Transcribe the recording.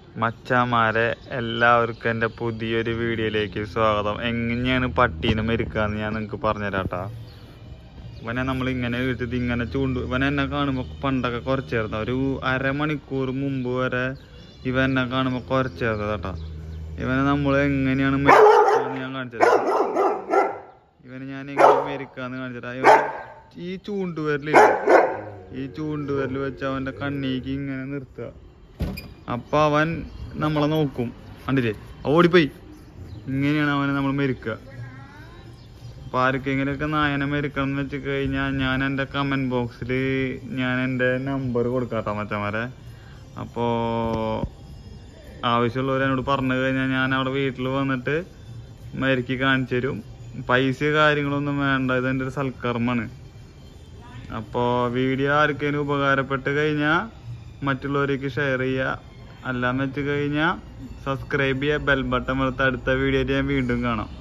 മച്ചാമാരെ എല്ലാവർക്കും എൻ്റെ പുതിയൊരു വീഡിയോയിലേക്ക് സ്വാഗതം. എങ്ങനെയാണ് പട്ടീനെ മെരുക്കാന്ന് ഞാൻ നിങ്ങൾക്ക് പറഞ്ഞുതരാട്ടാ. ഇവനെ നമ്മൾ ഇങ്ങനെ എടുത്തിട്ട് ഇങ്ങനെ ഇവനെ എന്നെ കാണുമ്പോൾ പണ്ടൊക്കെ കുറച്ചായിരുന്നു, ഒരു അരമണിക്കൂർ മുമ്പ് വരെ ഇവൻ എന്നെ കാണുമ്പോൾ കുറച്ചായിരുന്നു കേട്ടാ. ഇവനെ നമ്മൾ എങ്ങനെയാണ് മെരുക്കാന്ന് ഞാൻ കാണിച്ചത്. ഇവനെ ഞാൻ എങ്ങനെ മെരുക്കാന്ന് കാണിച്ചതാ. ഇവൻ ഈ ചൂണ്ടുവരൽ വെച്ച് അവൻ്റെ കണ്ണീക്ക് ഇങ്ങനെ നിർത്തുക. അപ്പൊ അവൻ നമ്മളെ നോക്കും, കണ്ടില്ലേ, ഓടിപ്പോയി. ഇങ്ങനെയാണ് അവനെ നമ്മൾ മെരുക്കുക. അപ്പൊ ആർക്കെങ്കിലൊക്കെ നായനെ മെരുക്കണം എന്ന് വെച്ച് കഴിഞ്ഞാൽ ഞാൻ എൻ്റെ കമന്റ് ബോക്സിൽ ഞാൻ എൻ്റെ നമ്പർ കൊടുക്കാട്ടോ മച്ചന്മാരെ. അപ്പോ ആവശ്യമുള്ളവർ എന്നോട് പറഞ്ഞു കഴിഞ്ഞാൽ ഞാൻ അവിടെ വീട്ടിൽ വന്നിട്ട് മെരുക്കി കാണിച്ചു തരും. പൈസ കാര്യങ്ങളൊന്നും വേണ്ട, ഇതെൻ്റെ ഒരു സൽക്കർമ്മമാണ്. അപ്പോൾ വീഡിയോ ആർക്കെങ്കിലും ഉപകാരപ്പെട്ട് കഴിഞ്ഞാൽ മറ്റുള്ളവർക്ക് ഷെയർ ചെയ്യുക. അല്ലാന്ന് വെച്ച് കഴിഞ്ഞാൽ സബ്സ്ക്രൈബ് ചെയ്യുക, ബെൽ ബട്ടൺ എടുത്ത് അടുത്ത വീഡിയോ ഞാൻ വീണ്ടും കാണാം.